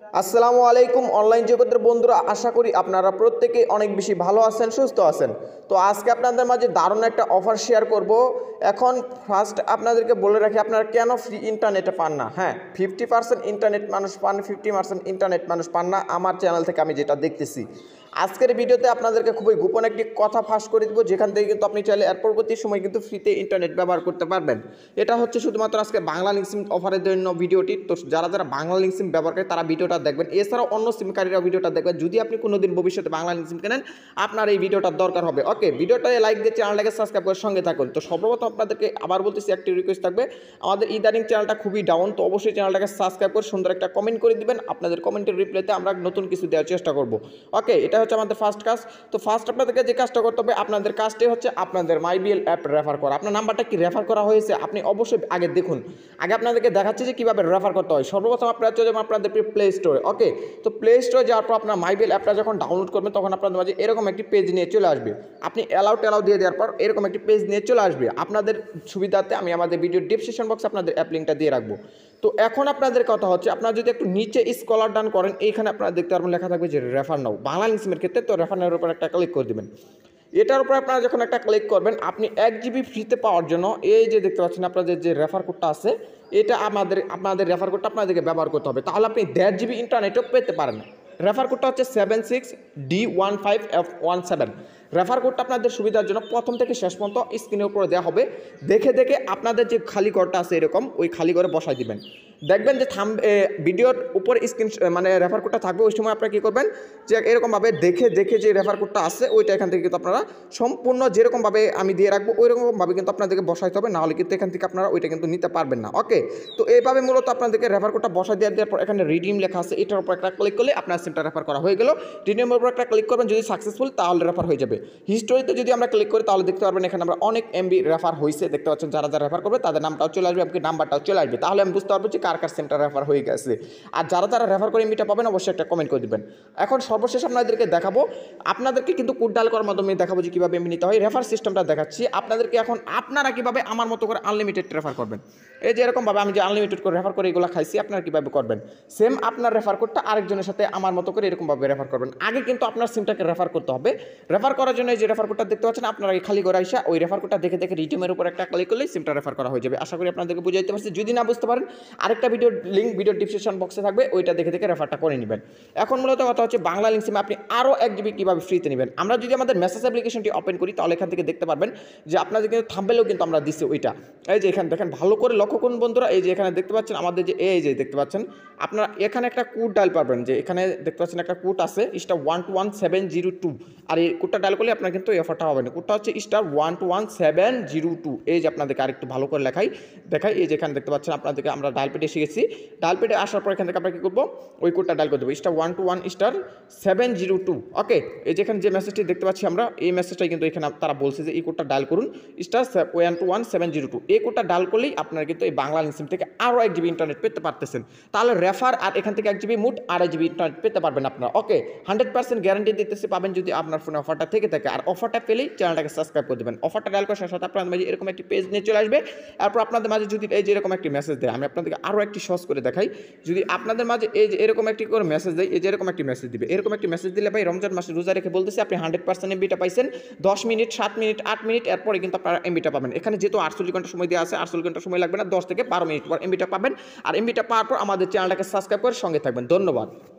আসসালামু আলাইকুম অনলাইন জগতের বন্ধুরা, আশা করি আপনারা প্রত্যেকেই অনেক বেশি ভালো আছেন, সুস্থ আছেন। তো আজকে আপনাদের মাঝে দারুণ একটা অফার শেয়ার করব। এখন ফার্স্ট আপনাদেরকে বলে রাখি, আপনারা কেন ফ্রি ইন্টারনেটে পান না। হ্যাঁ, 50% ইন্টারনেট মানুষ পান, 50% ইন্টারনেট মানুষ পান না। আমার চ্যানেল থেকে আমি যেটা দেখতেছি, আজকের ভিডিওতে আপনাদেরকে খুবই গোপন একটি কথা ফাঁস করে দিব, যেখান থেকে কিন্তু আপনি চাইলে এর পরবর্তী সময় কিন্তু ফ্রিতে ইন্টারনেট ব্যবহার করতে পারবেন। এটা হচ্ছে শুধুমাত্র আজকে বাংলালিংক সিম অফারের জন্য ভিডিওটি। তো যারা যারা বাংলালিংক সিম ব্যবহার করে তারা ভিডিওটা দেখবেন, এছাড়াও অন্য সিমকারীরা ভিডিওটা দেখবেন। যদি আপনি কোনোদিন ভবিষ্যতে বাংলালিংক সিম কেনেন, আপনার এই ভিডিওটার দরকার হবে। ওকে, ভিডিওটা লাইক দিয়ে চ্যানেলটাকে সাবস্ক্রাইব করে সঙ্গে থাকুন। তো সর্বপ্রথম আপনাদেরকে আবার বলতেছি, একটি রিকোয়েস্ট থাকবে, আমাদের ইদানিং চ্যানেলটা খুবই ডাউন, তো অবশ্যই চ্যানেলটাকে সাবস্ক্রাইব করে সুন্দর একটা কমেন্ট করে দিবেন। আপনাদের কমেন্টের রিপ্লাইতে আমরা নতুন কিছু দেওয়ার চেষ্টা করব। ওকে, এটা হচ্ছে আমাদের ফার্স্ট কাজ। তো ফার্স্ট আপনাদেরকে যে কাজটা করতে হবে, আপনাদের কাজটি হচ্ছে আপনাদের মাইবিএল অ্যাপ রেফার করা। আপনার নাম্বারটা কি রেফার করা হয়েছে আপনি অবশ্যই আগে দেখুন। আগে আপনাদেরকে দেখাচ্ছি যে কীভাবে রেফার করতে হয়। সর্বপ্রথম আপনারা চলে যাবেন আপনাদের প্লে স্টোরে। ওকে, তো প্লে স্টোরে যাওয়ার পর আপনার মাইবিএল অ্যাপটা যখন ডাউনলোড করবেন, তখন আপনাদের মাঝে এরকম একটি পেজ নিয়ে চলে আসবে। আপনি অ্যালাউ দিয়ে দেওয়ার পর এরকম একটি পেজ নিয়ে চলে আসবে। আপনাদের সুবিধাতে আমি আমাদের ভিডিও ডিসক্রিপশন বক্সে আপনাদের অ্যাপ লিঙ্কটা দিয়ে রাখবো। তো এখন আপনাদের কথা হচ্ছে, আপনারা যদি একটু নিচে স্ক্রল ডাউন করেন, এইখানে আপনারা দেখতে পারবেন লেখা থাকবে যে রেফার নাও, বাংলালিংক সিমের ক্ষেত্রে। তো রেফার নাওর উপর একটা ক্লিক করে দেবেন। এটার উপর আপনারা যখন একটা ক্লিক করবেন, আপনি 1 জিবি ফ্রিতে পাওয়ার জন্য এই যে দেখতে পাচ্ছেন আপনাদের যে রেফার কোডটা আছে, এটা আপনাদের রেফার কোডটা আপনাদেরকে ব্যবহার করতে হবে। তাহলে আপনি 1.5 জিবি ইন্টারনেটও পেতে পারেন। রেফার কোডটা হচ্ছে 76D15F17। রেফার কোডটা আপনাদের সুবিধার জন্য প্রথম থেকে শেষ পর্যন্ত স্ক্রিনের উপরে দেওয়া হবে। দেখে আপনাদের যে খালি ঘরটা আছে এরকম, ওই খালি ঘরে বসাই দিবেন। দেখবেন যে ভিডিওর উপর স্ক্রিন মানে রেফার কোডটা থাকবে। ওই সময় আপনারা কী করবেন, যে এরকমভাবে দেখে যে রেফার কোডটা আছে ওইটা এখান থেকে কিন্তু আপনারা সম্পূর্ণ যেরকমভাবে আমি দিয়ে রাখবো ওই রকমভাবে কিন্তু আপনাদেরকে বসাইতে হবে, নাহলে কিন্তু এখান থেকে আপনারা ওইটা কিন্তু নিতে পারবেন না। ওকে, তো এইভাবে মূলত আপনাদেরকে রেফার কোডটা বসাই দেওয়ার পর এখানে রিডিম লেখা আছে, এটার উপর একটা ক্লিক করলে আপনার সিমটা রেফার করা হয়ে গেল। রিডিমের উপর একটা ক্লিক করবেন, যদি সাকসেসফুল তাহলে রেফার হয়ে যাবে। হিস্টোরিতে যদি আমরা ক্লিক করি তাহলে দেখতে পারবেন এখানে আমরা অনেক এমবি রেফার হয়েছে দেখতে পাচ্ছেন। যারা রেফার করবে তাদের নামটাও চলে আসবে, এমনকি নাম্বারটাও চলে আসবে। তাহলে আমি বুঝতে পারবো যে কার সিমটা রেফার হয়ে গেছে। আর যারা রেফার করে এমবিটা পাবেন অবশ্যই একটা কমেন্ট করে দিবেন। এখন সর্বশেষ আপনাদেরকে দেখাবো, আপনাদেরকে কিন্তু কোড ডায়াল করার মাধ্যমে দেখাবো যে কীভাবে এমবি নিতে হয়। রেফার সিস্টেমটা দেখাচ্ছি আপনাদেরকে। এখন আপনারা কীভাবে আমার মতো করে আনলিমিটেড রেফার করবেন, এই যে এরকমভাবে আমি যে আনলিমিটেড করে রেফার করে এগুলো খাইছি, আপনারা কীভাবে করবেন সেম আপনার রেফার কোডটা আরেকজনের সাথে আমার মতো করে এরকমভাবে রেফার করবেন। আগে কিন্তু আপনার সিমটাকে রেফার করতে হবে। রেফার করার জন্য এই যে রেফার কোডটা দেখতে পাচ্ছেন, আপনারা খালি করে আইসা ওই রেফার কোডটা দেখে রিডিমের উপর একটা ক্লিক করলেই সিমটা রেফার করা হয়ে যাবে। আশা করি আপনাদেরকে বুঝাইতে পারছি। যদি না বুঝতে পারেন, আরেকটা ভিডিও লিঙ্ক ভিডিও ডিসক্রিপশন বক্সে থাকবে, ওইটা দেখে রেফারটা করে নেবেন। এখন মূলত কথা হচ্ছে বাংলালিংক সিমে আপনি আরও 1 জিবি কীভাবে ফ্রিতে নেবেন। আমরা যদি আমাদের মেসেজ অ্যাপ্লিকেশনটি ওপেন করি, তাহলে এখান থেকে দেখতে পারবেন যে আপনাদের কিন্তু থাম্বনেলেও কিন্তু আমরা দিচ্ছি ওইটা। এই যে এখানে দেখেন, ভালো করে লক্ষ্য করুন বন্ধুরা, এই যে এখানে দেখতে পাচ্ছেন আমাদের যে এই যে দেখতে পাচ্ছেন আপনারা এখানে একটা কোড ডায়াল পাবেন। যে এখানে দেখতে পাচ্ছেন একটা কোড আছে *12702, আর এই কোডটা ডায়াল করলে আপনার কিন্তু এই অফারটা হবে না। কোডটা হচ্ছে *12702। এই যে আপনাদেরকে আরেকটু ভালো করে দেখাই, এই যে এখানে দেখতে পাচ্ছেন আপনাদেরকে আমরা ডায়াল পেডে এসে গেছি। ডায়াল পেডে আসার পর এখান থেকে আমরা কী করবো, ওই কোডটা ডায়াল করে দেবো *121*702। ওকে, এই যেখানে যে মেসেজটি দেখতে পাচ্ছি আমরা, এই মেসেজটাই কিন্তু এখানে তারা বলছে যে এই কোডটা ডায়াল করুন *121*702। এই কোডটা ডায়াল করলেই আপনারা কিন্তু এই বাংলালিংক সিম থেকে আরও 1 জিবি ইন্টারনেট পেতে পারতেছেন। তাহলে রেফার আর এখান থেকে 1 জিবি মোট 2.5 জিবি ইন্টারনেট পেতে পারবেন আপনারা। ওকে, 100% গ্যারান্টি দিতেছি পাবেন যদি আপনার ফোনে অফারটা থেকে থাকে। আর অফারটা পেলেই চ্যানেলটাকে সাবস্ক্রাইব করে দেবেন। অফারটা ডায়াল করার সাথে আপনাদের মাঝে এরকম একটি পেজ নিয়ে চলে আসবে। তারপর আপনাদের মাঝে যদি এই যে এরকম একটি মেসেজ দেয়, আমি আপনাদেরকে আরও একটি সহজ করে দেখাই। যদি আপনাদের মাঝে এই যে এরকম একটি করে মেসেজ দেয়, এই যে এরকম একটি মেসেজ দিবে, এরকম একটি মেসেজ দিলে ভাই রমজান মাসে রোজা রেখে বলতেছি আপনি 100% এমবিটা পাইছেন। 10 মিনিট, 7 মিনিট, 8 মিনিট, এরপরে কিন্তু আপনারা এমবিটা পাবেন। এখানে যেহেতু 48 ঘন্টা সময় দেওয়া আছে, 48 ঘন্টা সময় লাগবে না, 10 থেকে 12 মিনিট পর এমবিটা পাবেন। আর এমবিটা পাওয়ার পর আমাদের চ্যানেলটাকে সাবস্ক্রাইব করে সঙ্গে থাকবেন। ধন্যবাদ।